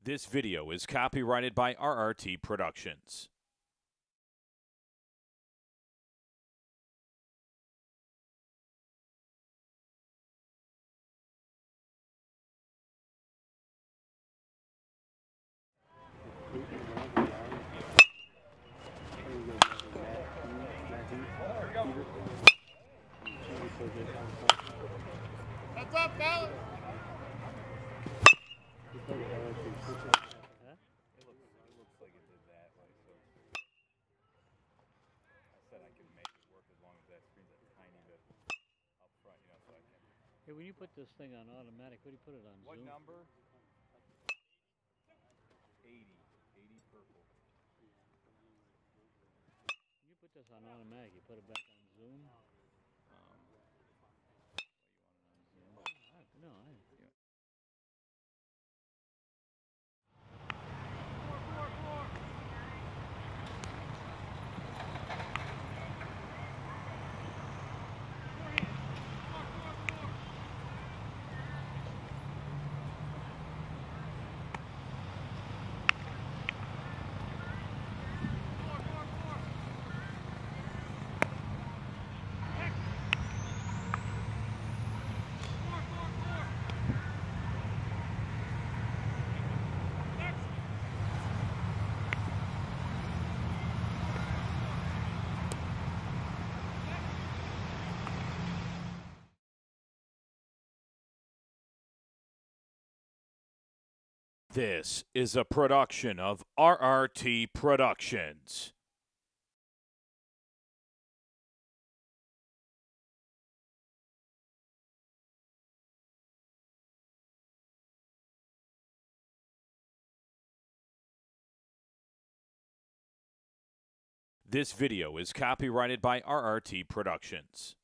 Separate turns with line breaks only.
This video is copyrighted by RRT Productions.
Heads up, Ballard!
It looks like it did that way, so I said I could make it work as long as that screen's a tiny bit up front, so I can.
Hey, when you put this thing on automatic, what do you put it on?
What
Zoom?
number? 80 purple.
When you put this on automatic, you put it back on Zoom? No,
This is a production of RRT Productions. This video is copyrighted by RRT Productions.